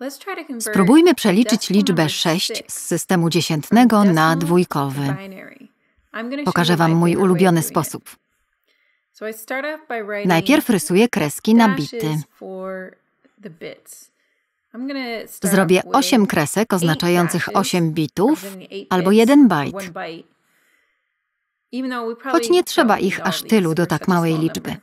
Spróbujmy przeliczyć liczbę 6 z systemu dziesiętnego na dwójkowy. Pokażę Wam mój ulubiony sposób. Najpierw rysuję kreski na bity. Zrobię 8 kresek oznaczających 8 bitów albo 1 bajt. Choć nie trzeba ich aż tylu do tak małej liczby.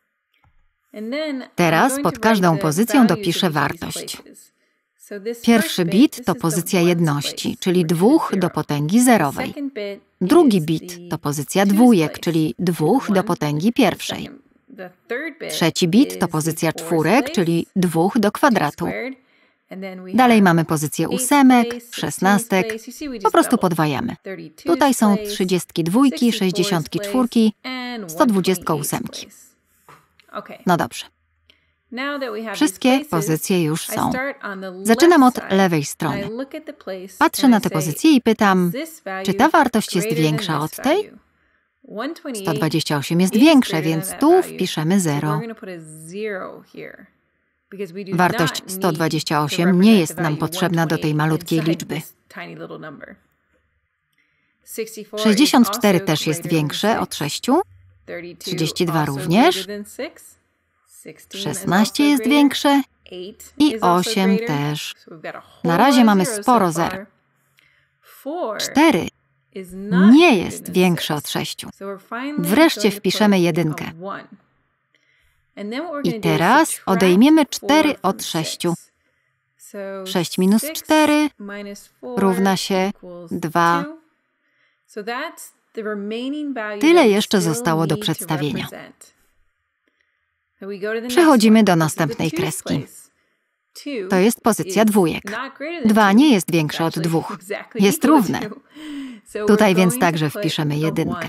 Teraz pod każdą pozycją dopiszę wartość. Pierwszy bit to pozycja jedności, czyli 2 do potęgi zerowej. Drugi bit to pozycja dwójek, czyli 2 do potęgi pierwszej. Trzeci bit to pozycja czwórek, czyli 2 do kwadratu. Dalej mamy pozycję ósemek, 16. Po prostu podwajamy. Tutaj są 32, 64, 128. No dobrze. Wszystkie pozycje już są. Zaczynam od lewej strony. Patrzę na tę pozycję i pytam, czy ta wartość jest większa od tej? 128 jest większe, więc tu wpiszemy 0. Wartość 128 nie jest nam potrzebna do tej malutkiej liczby. 64 też jest większe od 6. 32 również. 16 jest większe i 8 też. Na razie mamy sporo zer. 4 nie jest większe od 6. Wreszcie wpiszemy jedynkę. I teraz odejmiemy 4 od 6. 6 minus 4 równa się 2. Tyle jeszcze zostało do przedstawienia. Przechodzimy do następnej kreski. To jest pozycja dwójek. 2 nie jest większe od 2. Jest równe. Tutaj więc także wpiszemy jedynkę.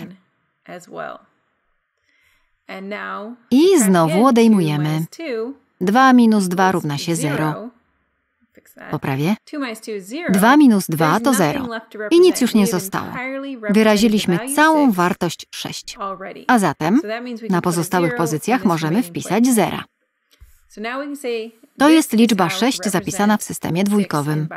I znowu odejmujemy. 2 minus 2 równa się 0. Poprawię. 2 minus 2 to 0. I nic już nie zostało. Wyraziliśmy całą wartość 6. A zatem na pozostałych pozycjach możemy wpisać zera. To jest liczba 6 zapisana w systemie dwójkowym.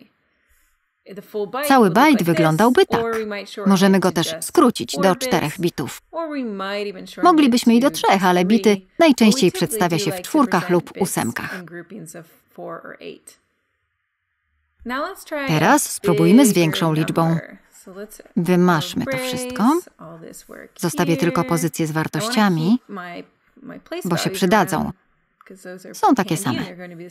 Cały bajt wyglądałby tak. Możemy go też skrócić do 4 bitów. Moglibyśmy i do 3, ale bity najczęściej przedstawia się w czwórkach lub ósemkach. Teraz spróbujmy z większą liczbą. Wymaszmy to wszystko. Zostawię tylko pozycje z wartościami, bo się przydadzą. Są takie same.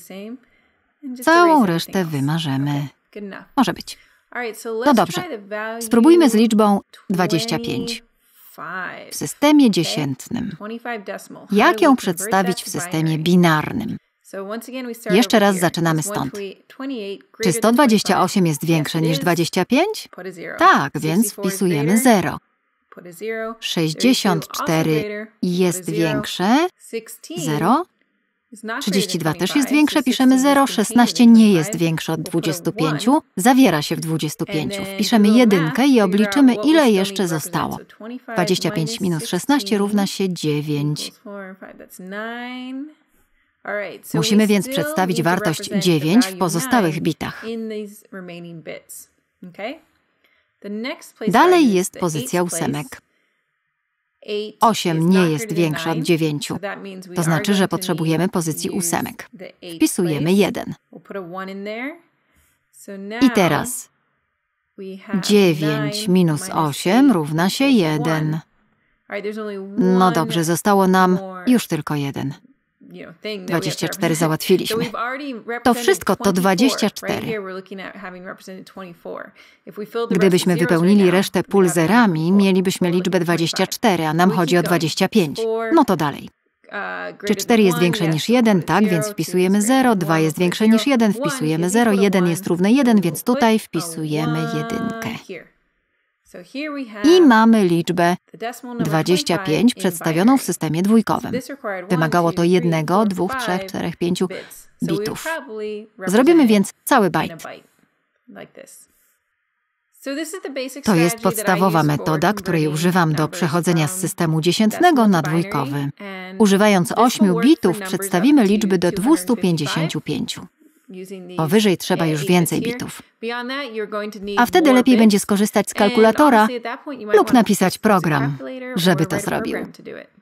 Całą resztę wymażemy. Może być. No dobrze. Spróbujmy z liczbą 25. W systemie dziesiętnym. Jak ją przedstawić w systemie binarnym? Jeszcze raz zaczynamy stąd. Czy 128 jest większe niż 25? Tak, więc wpisujemy 0. 64 jest większe. 0. 32 też jest większe, piszemy 0. 16 nie jest większe od 25, zawiera się w 25. Wpiszemy jedynkę i obliczymy, ile jeszcze zostało. 25 minus 16 równa się 9. Musimy więc przedstawić wartość 9 w pozostałych bitach. Dalej jest pozycja ósemek. 8 nie jest większa od 9. To znaczy, że potrzebujemy pozycji ósemek. Wpisujemy 1. I teraz 9 minus 8 równa się 1. No dobrze, zostało nam już tylko 1. 24 załatwiliśmy. To wszystko to 24. Gdybyśmy wypełnili resztę pól zerami, mielibyśmy liczbę 24, a nam chodzi o 25. No to dalej. Czy 4 jest większe niż 1? Tak, więc wpisujemy 0. 2 jest większe niż 1, wpisujemy 0. 1 jest równy 1, więc tutaj wpisujemy jedynkę. I mamy liczbę 25 przedstawioną w systemie dwójkowym. Wymagało to 1, 2, 3, 4, 5 bitów. Zrobimy więc cały bajt. To jest podstawowa metoda, której używam do przechodzenia z systemu dziesiętnego na dwójkowy. Używając 8 bitów przedstawimy liczby do 255. Powyżej trzeba już więcej bitów. A wtedy lepiej będzie skorzystać z kalkulatora lub napisać program, żeby to zrobił.